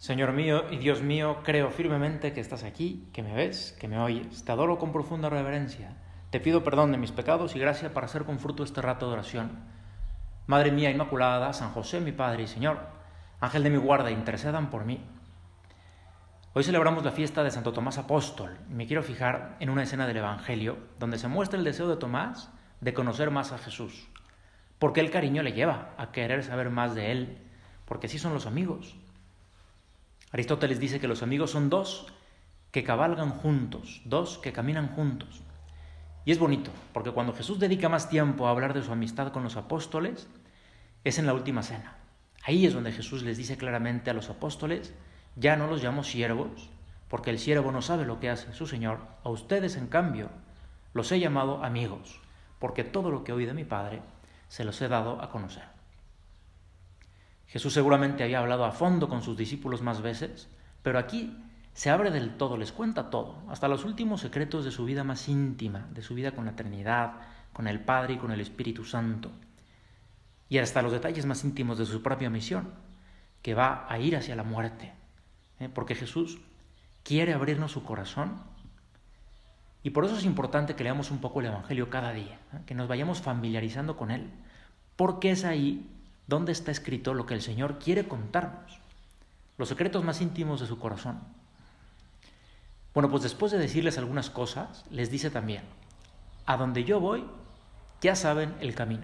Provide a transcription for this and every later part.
Señor mío y Dios mío, creo firmemente que estás aquí, que me ves, que me oyes. Te adoro con profunda reverencia. Te pido perdón de mis pecados y gracia para hacer con fruto este rato de oración. Madre mía Inmaculada, San José, mi Padre y Señor, Ángel de mi guarda, intercedan por mí. Hoy celebramos la fiesta de Santo Tomás Apóstol y me quiero fijar en una escena del Evangelio donde se muestra el deseo de Tomás de conocer más a Jesús. Porque el cariño le lleva a querer saber más de él, porque así son los amigos. Aristóteles dice que los amigos son dos que cabalgan juntos, dos que caminan juntos. Y es bonito, porque cuando Jesús dedica más tiempo a hablar de su amistad con los apóstoles, es en la última cena. Ahí es donde Jesús les dice claramente a los apóstoles: ya no los llamo siervos, porque el siervo no sabe lo que hace su Señor. A ustedes, en cambio, los he llamado amigos, porque todo lo que oí de mi Padre se los he dado a conocer. Jesús seguramente había hablado a fondo con sus discípulos más veces, pero aquí se abre del todo, les cuenta todo, hasta los últimos secretos de su vida más íntima, de su vida con la Trinidad, con el Padre y con el Espíritu Santo, y hasta los detalles más íntimos de su propia misión, que va a ir hacia la muerte, porque Jesús quiere abrirnos su corazón, y por eso es importante que leamos un poco el Evangelio cada día, que nos vayamos familiarizando con él, porque es ahí donde está escrito lo que el Señor quiere contarnos, los secretos más íntimos de su corazón. Bueno, pues después de decirles algunas cosas, les dice también: a donde yo voy, ya saben el camino.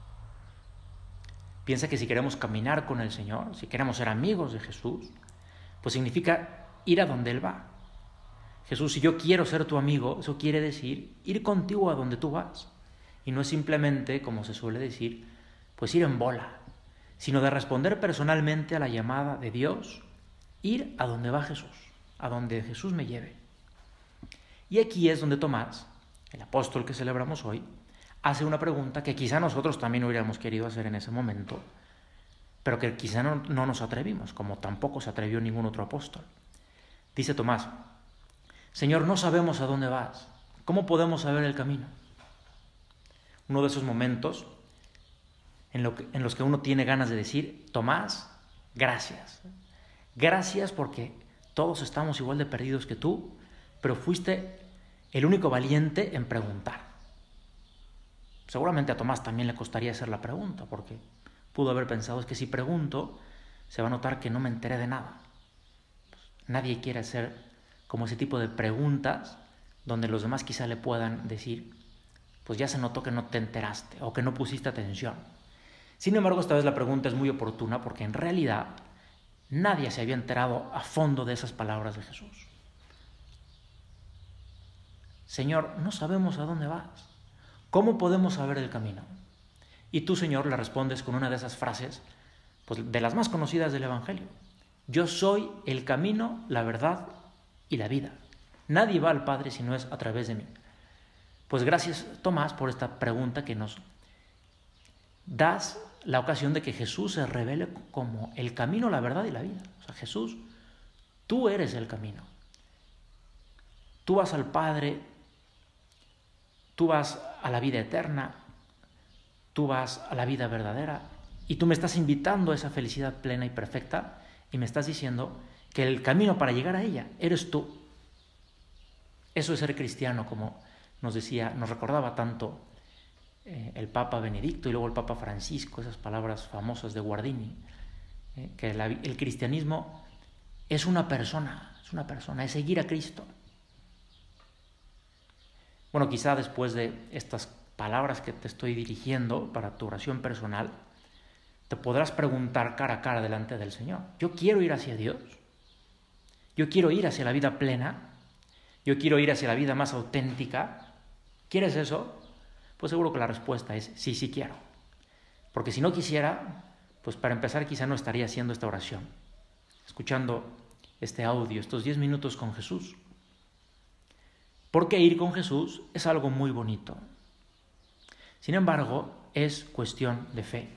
Piensa que si queremos caminar con el Señor, si queremos ser amigos de Jesús, pues significa ir a donde Él va. Jesús, si yo quiero ser tu amigo, eso quiere decir ir contigo a donde tú vas. Y no es simplemente, como se suele decir, pues ir en bola, sino de responder personalmente a la llamada de Dios, ir a donde va Jesús, a donde Jesús me lleve. Y aquí es donde Tomás, el apóstol que celebramos hoy, hace una pregunta que quizá nosotros también hubiéramos querido hacer en ese momento, pero que quizá no nos atrevimos, como tampoco se atrevió ningún otro apóstol. Dice Tomás: Señor, no sabemos a dónde vas, ¿cómo podemos saber el camino? Uno de esos momentos en los que uno tiene ganas de decir: Tomás, gracias. Gracias porque todos estamos igual de perdidos que tú, pero fuiste el único valiente en preguntar. Seguramente a Tomás también le costaría hacer la pregunta, porque pudo haber pensado: es que si pregunto, se va a notar que no me enteré de nada. Nadie quiere hacer como ese tipo de preguntas donde los demás quizá le puedan decir: pues ya se notó que no te enteraste o que no pusiste atención. Sin embargo, esta vez la pregunta es muy oportuna, porque en realidad nadie se había enterado a fondo de esas palabras de Jesús. Señor, no sabemos a dónde vas. ¿Cómo podemos saber el camino? Y tú, Señor, le respondes con una de esas frases, pues de las más conocidas del Evangelio: yo soy el camino, la verdad y la vida. Nadie va al Padre si no es a través de mí. Pues gracias, Tomás, por esta pregunta que nos das la ocasión de que Jesús se revele como el camino, la verdad y la vida. O sea, Jesús, tú eres el camino. Tú vas al Padre, tú vas a la vida eterna, tú vas a la vida verdadera, y tú me estás invitando a esa felicidad plena y perfecta, y me estás diciendo que el camino para llegar a ella eres tú. Eso es ser cristiano, como nos recordaba tanto el Papa Benedicto y luego el Papa Francisco, esas palabras famosas de Guardini, que el cristianismo es una persona, es seguir a Cristo. Bueno, quizá después de estas palabras que te estoy dirigiendo para tu oración personal, te podrás preguntar cara a cara delante del Señor: yo quiero ir hacia Dios, yo quiero ir hacia la vida plena, yo quiero ir hacia la vida más auténtica. ¿Quieres eso? Pues seguro que la respuesta es sí, sí quiero. Porque si no quisiera, pues para empezar quizá no estaría haciendo esta oración, escuchando este audio, estos 10 minutos con Jesús. Porque ir con Jesús es algo muy bonito. Sin embargo, es cuestión de fe.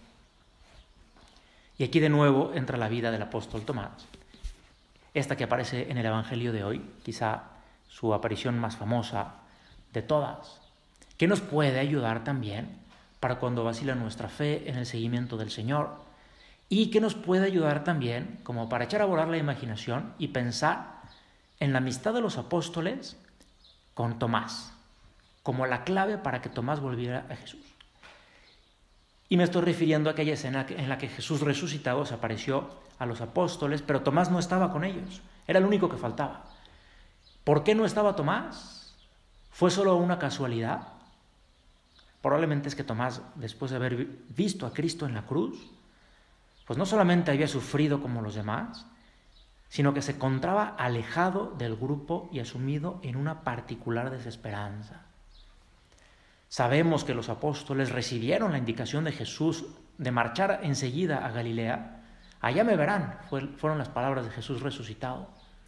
Y aquí de nuevo entra la vida del apóstol Tomás, esta que aparece en el Evangelio de hoy, quizá su aparición más famosa de todas, que nos puede ayudar también para cuando vacila nuestra fe en el seguimiento del Señor y que nos puede ayudar también como para echar a volar la imaginación y pensar en la amistad de los apóstoles con Tomás, como la clave para que Tomás volviera a Jesús. Y me estoy refiriendo a aquella escena en la que Jesús resucitado se apareció a los apóstoles, pero Tomás no estaba con ellos, era el único que faltaba. ¿Por qué no estaba Tomás? ¿Fue solo una casualidad? Probablemente es que Tomás, después de haber visto a Cristo en la cruz, pues no solamente había sufrido como los demás, sino que se encontraba alejado del grupo y asumido en una particular desesperanza. Sabemos que los apóstoles recibieron la indicación de Jesús de marchar enseguida a Galilea. Allá me verán, fueron las palabras de Jesús resucitado.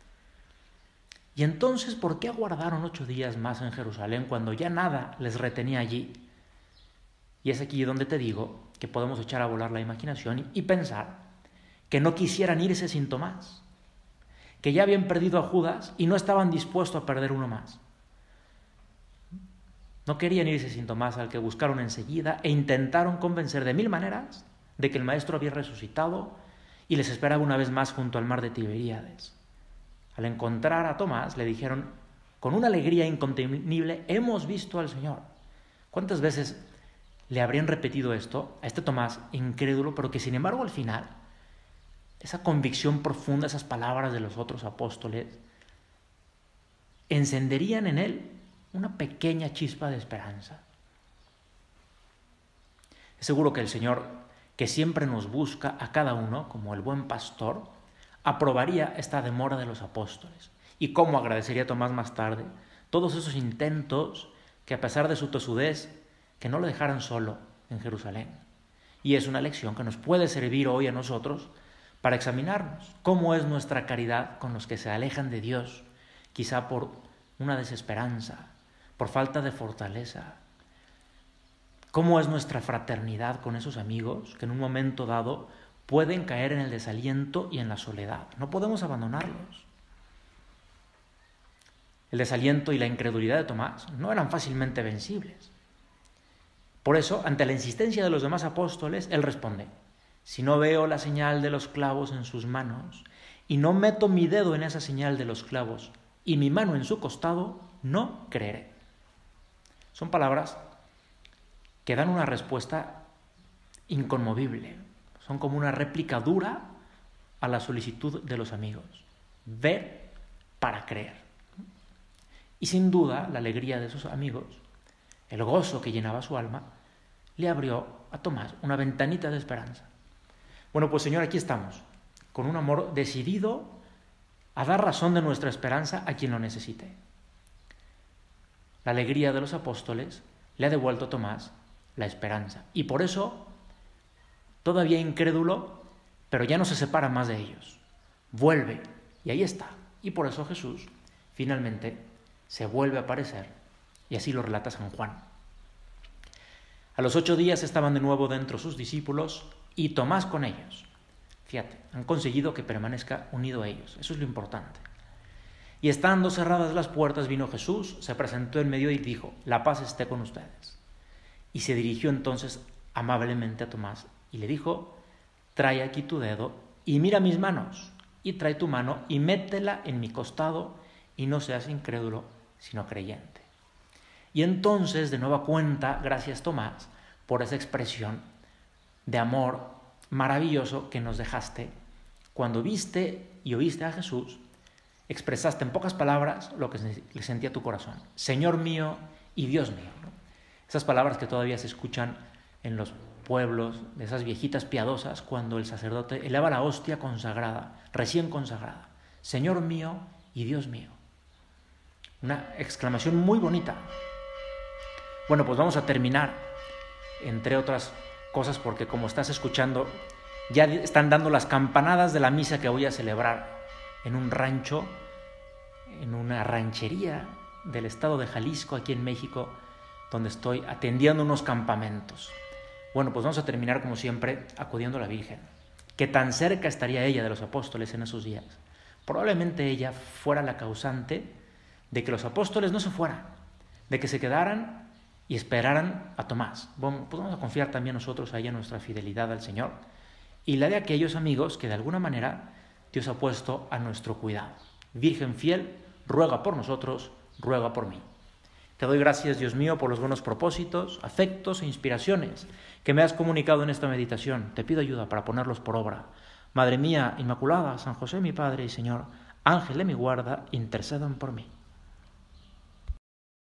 Y entonces, ¿por qué aguardaron 8 días más en Jerusalén cuando ya nada les retenía allí? Y es aquí donde te digo que podemos echar a volar la imaginación y pensar que no quisieran irse sin Tomás, que ya habían perdido a Judas y no estaban dispuestos a perder uno más. No querían irse sin Tomás, al que buscaron enseguida e intentaron convencer de 1000 maneras de que el Maestro había resucitado y les esperaba una vez más junto al mar de Tiberíades. Al encontrar a Tomás le dijeron con una alegría incontenible: hemos visto al Señor. ¿Cuántas veces le habrían repetido esto a este Tomás incrédulo, pero que sin embargo al final esa convicción profunda, esas palabras de los otros apóstoles encenderían en él una pequeña chispa de esperanza? Es seguro que el Señor, que siempre nos busca a cada uno como el buen pastor, aprobaría esta demora de los apóstoles. Y cómo agradecería Tomás más tarde todos esos intentos que, a pesar de su tosudez, que no lo dejaran solo en Jerusalén. Y es una lección que nos puede servir hoy a nosotros para examinarnos cómo es nuestra caridad con los que se alejan de Dios, quizá por una desesperanza, por falta de fortaleza. ¿Cómo es nuestra fraternidad con esos amigos que en un momento dado pueden caer en el desaliento y en la soledad? No podemos abandonarlos. El desaliento y la incredulidad de Tomás no eran fácilmente vencibles. Por eso, ante la insistencia de los demás apóstoles, él responde: si no veo la señal de los clavos en sus manos y no meto mi dedo en esa señal de los clavos y mi mano en su costado, no creeré. Son palabras que dan una respuesta inconmovible. Son como una réplica dura a la solicitud de los amigos. Ver para creer. Y sin duda, la alegría de sus amigos, el gozo que llenaba su alma, le abrió a Tomás una ventanita de esperanza. Bueno, pues Señor, aquí estamos, con un amor decidido a dar razón de nuestra esperanza a quien lo necesite. La alegría de los apóstoles le ha devuelto a Tomás la esperanza. Y por eso, todavía incrédulo, pero ya no se separa más de ellos. Vuelve, y ahí está. Y por eso Jesús finalmente se vuelve a aparecer, y así lo relata San Juan. A los 8 días estaban de nuevo dentro sus discípulos y Tomás con ellos. Fíjate, han conseguido que permanezca unido a ellos. Eso es lo importante. Y estando cerradas las puertas, vino Jesús, se presentó en medio y dijo: la paz esté con ustedes. Y se dirigió entonces amablemente a Tomás y le dijo: trae aquí tu dedo y mira mis manos, y trae tu mano y métela en mi costado, y no seas incrédulo, sino creyente. Y entonces, de nueva cuenta, gracias Tomás por esa expresión de amor maravilloso que nos dejaste cuando viste y oíste a Jesús. Expresaste en pocas palabras lo que le sentía tu corazón: Señor mío y Dios mío, ¿no? Esas palabras que todavía se escuchan en los pueblos de esas viejitas piadosas cuando el sacerdote eleva la hostia consagrada, recién consagrada: Señor mío y Dios mío. Una exclamación muy bonita. Bueno, pues vamos a terminar, entre otras cosas, porque como estás escuchando, ya están dando las campanadas de la misa que voy a celebrar en un rancho, en una ranchería del estado de Jalisco, aquí en México, donde estoy atendiendo unos campamentos. Bueno, pues vamos a terminar como siempre acudiendo a la Virgen. Que tan cerca estaría ella de los apóstoles en esos días. Probablemente ella fuera la causante de que los apóstoles no se fueran, de que se quedaran y esperaran a Tomás. Bueno, pues vamos a confiar también nosotros a ella nuestra fidelidad al Señor y la de aquellos amigos que de alguna manera Dios ha puesto a nuestro cuidado. Virgen fiel, ruega por nosotros, ruega por mí. Te doy gracias, Dios mío, por los buenos propósitos, afectos e inspiraciones que me has comunicado en esta meditación. Te pido ayuda para ponerlos por obra. Madre mía Inmaculada, San José mi Padre y Señor, Ángel de mi guarda, intercedan por mí.